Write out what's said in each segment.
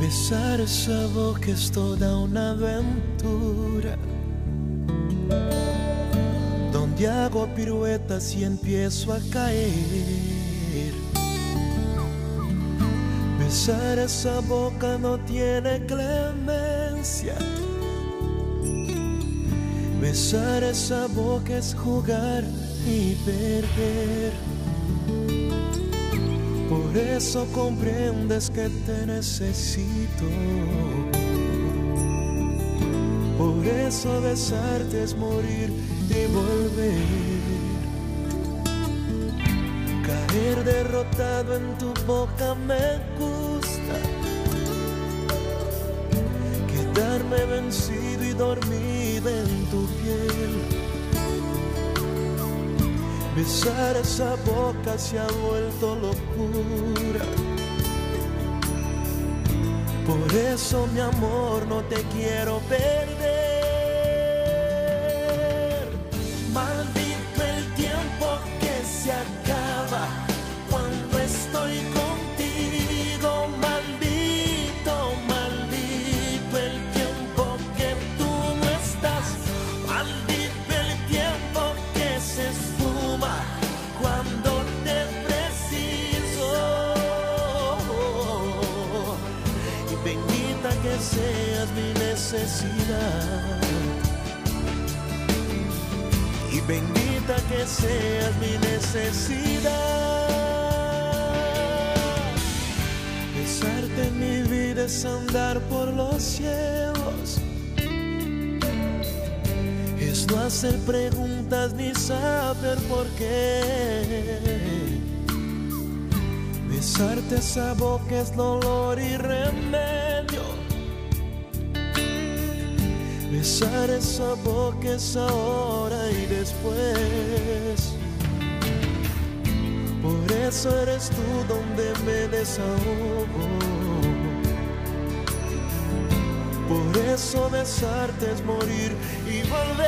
Besar esa boca es toda una aventura, donde hago piruetas y empiezo a caer. Besar esa boca no tiene clemencia. Besar esa boca es jugar y perder. Por eso comprendes que te necesito. Por eso besarte es morir y volver. Caer derrotado en tu boca me gusta. Quedarme vencido y dormido en tu piel. Besar esa boca se ha vuelto locura. Por eso, mi amor, no te quiero perder. Maldito el tiempo que se acaba cuando estoy contigo. Maldito, maldito el tiempo que tú no estás. Maldito el tiempo que se esfuma cuando te preciso. Y bendita que seas mi necesidad. Y bendita que seas mi necesidad. Besarte en mi vida es andar por los cielos. Es no hacer preguntas ni saber por qué. Besarte esa boca es dolor y remedio. Besar esa boca es ahora y después. Por eso eres tú donde me desahogo. Por eso besarte es morir y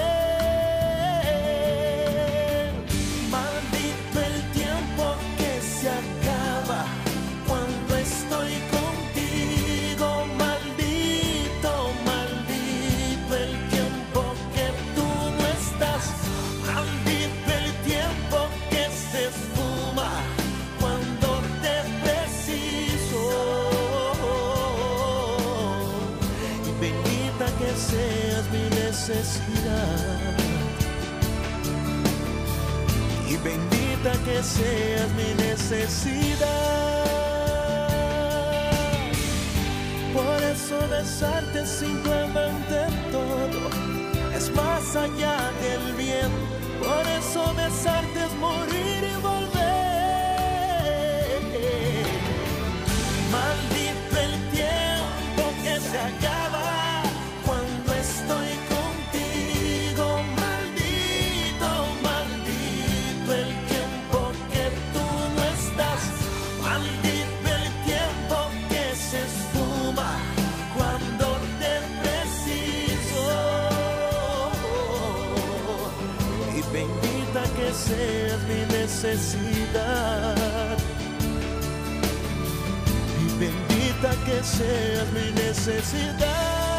volver. Maldito el tiempo que se acaba cuando estoy contigo. Maldito, maldito el tiempo que tú no estás. Maldito el tiempo que se esfuma cuando te preciso. Y bendita que seas mi necesidad. Y bendita que seas mi necesidad. Por eso besarte es simplemente todo. Es más allá que el bien. Por eso besarte es morir y volver. Maldito el tiempo que se acaba cuando estoy contigo. Maldito, maldito el tiempo que tú no estás. Maldito el tiempo que se esfuma cuando te preciso. Y bendita que seas mi necesidad. Y bendita que seas mi necesidad.